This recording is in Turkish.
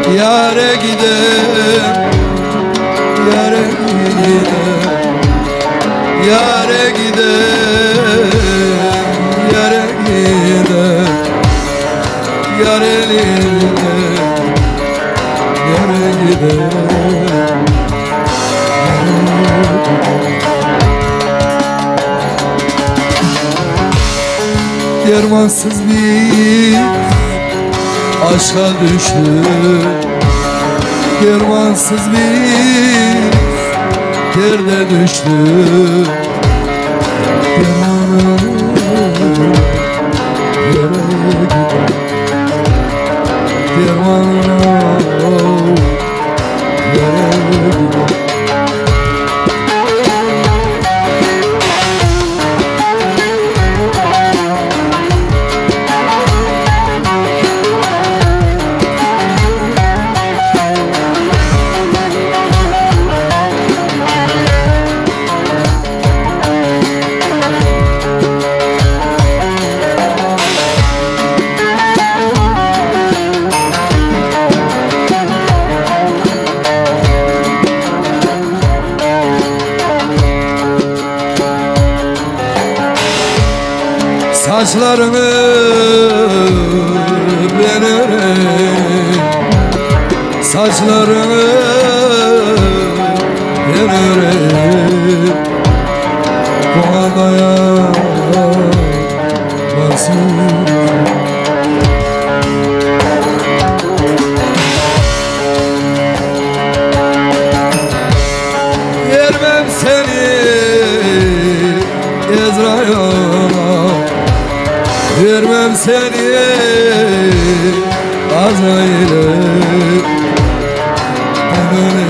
Yare gider, yare gider, yare gider, yare gider, yare gider, yare gider. Dermansız bir aşka düştüm, dermansız bir derde düştüm. Dermanım yere gider, dermanım yere gider. Saçlarını ben öreyim, saçlarını ben öreyim. Bu adaya nasıl vermem seni Ezra'ya, vermem seni Azrail'e.